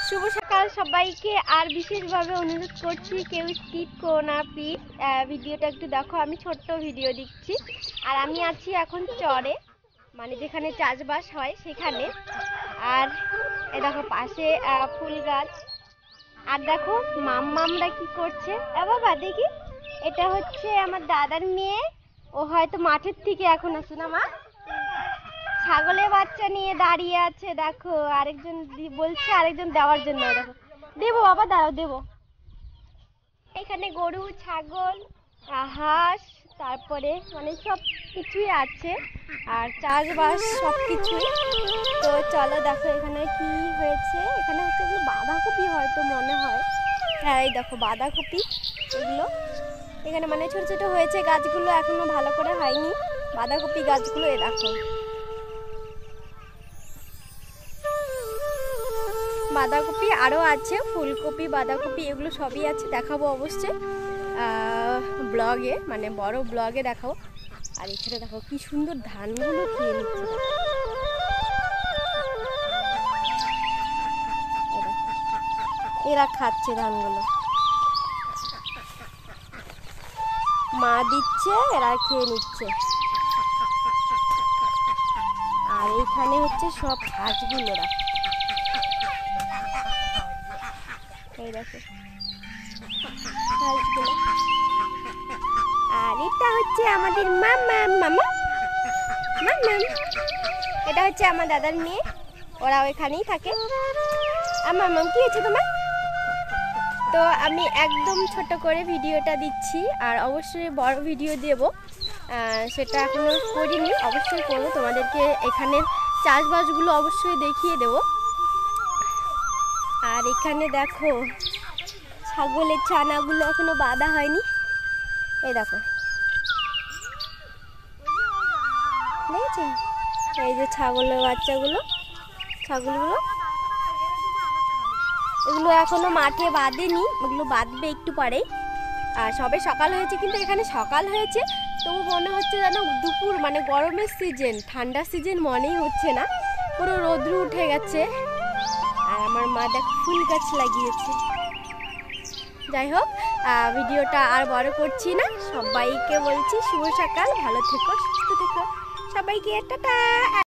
শুভ সকাল সবাইকে। আর বিশেষভাবে অনুরোধ করছি কেউ স্কিপ করো না প্লিজ, ভিডিওটা একটু দেখো। আমি ছোট্ট ভিডিও দিচ্ছি। আর আমি আছি এখন চরে, মানে যেখানে চাষবাস হয় সেখানে। আর এ দেখো পাশে ফুল গাছ। আর দেখো মাম্মামরা কি করছে। বাবা দেখি, এটা হচ্ছে আমার দাদার মেয়ে। ও হয়তো মাঠের থেকে এখন আসে না মা, ছাগলের বাচ্চা নিয়ে দাঁড়িয়ে আছে। দেখো আরেকজন বলছে আরেকজন দেওয়ার জন্য। দেখো দেবো বাবা, দাঁড়াও দেবো। এখানে গরু, ছাগল, হাঁস, তারপরে মানে সব কিছুই আছে। আর চাষবাস সব কিছুই। তো চলো দেখো এখানে কি হয়েছে। এখানে হচ্ছে এগুলো বাঁধাকপি হয়তো মনে হয়। হ্যাঁ এই দেখো বাঁধাকপি এগুলো এখানে মানে ছোট ছোট হয়েছে গাছগুলো, এখনো ভালো করে হয়নি বাঁধাকপি গাছগুলো। এ দেখো বাঁধাকপি আরও আছে, ফুলকপি, বাঁধাকপি এগুলো সবই আছে। দেখাবো অবশ্যই ব্লগে, মানে বড় ব্লগে দেখাবো। আর এখানে দেখো কি সুন্দর ধানগুলো খেয়ে নিচ্ছে। এরা খাচ্ছে ধানগুলো, মা দিচ্ছে, এরা খেয়ে নিচ্ছে। আর এইখানে হচ্ছে সব হাঁসগুলো রাখে। এই দেখো হাঁসগুলো। আর এটা হচ্ছে আমাদের মামা মামা মামা, এটা হচ্ছে আমার দাদার মেয়ে, ওরা ওইখানেই থাকে। আমার মাম কি হয়েছে তোমার? তো আমি একদম ছোট করে ভিডিওটা দিচ্ছি, আর অবশ্যই বড় ভিডিও দেব, সেটা এখনো করিনি, অবশ্যই করবো। তোমাদেরকে এখানের চাষবাসগুলো অবশ্যই দেখিয়ে দেব। আর এখানে দেখো ছাগলের ছানাগুলো এখনো বাঁধা হয়নি। এই দেখো দেখেছেন, এই যে ছাগলের বাচ্চাগুলো, ছাগলগুলো এগুলো এখনো মাঠে বাঁধেনি, এগুলো বাঁধবে একটু পরেই। আর সবে সকাল হয়েছে, কিন্তু এখানে সকাল হয়েছে তবু মনে হচ্ছে যেন দুপুর, মানে গরমের সিজন, ঠান্ডার সিজন মনেই হচ্ছে না, পুরো রোদ্রু উঠে গেছে। আর আমার মা দেখো ফুল গাছ লাগিয়েছে। যাই হোক, ভিডিওটা আর বড় করছি না, সবাইকে বলছি শুভ সকাল, ভালো থেকো, সুস্থ থেকো সবাইকে, টাটা।